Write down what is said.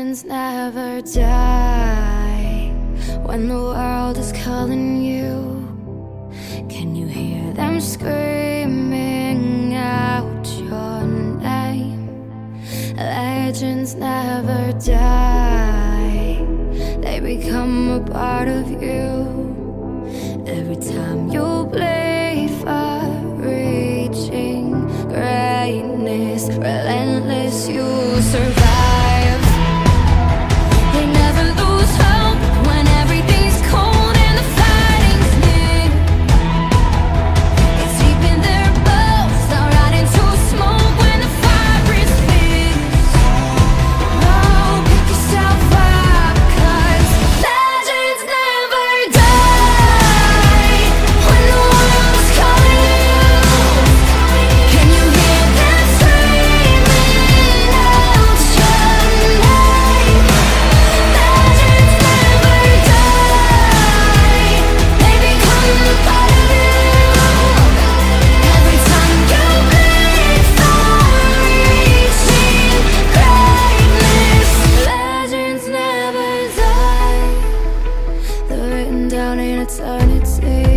Legends never die. When the world is calling you, can you hear them screaming out your name? Legends never die. They become a part of you. Every time you bleed for reaching greatness, relentless, you survive. They never lose hope when everything's cold and the fighting's near. It's deep in their bones, they'll rot into smoke when the fire is fierce. Oh, pick yourself up, 'cause legends never die. When the world is calling you, can you hear them screaming out your name? Legends never die. They become a part of you. Every time you bleed for reaching greatness, legends never die. They're written down in eternity.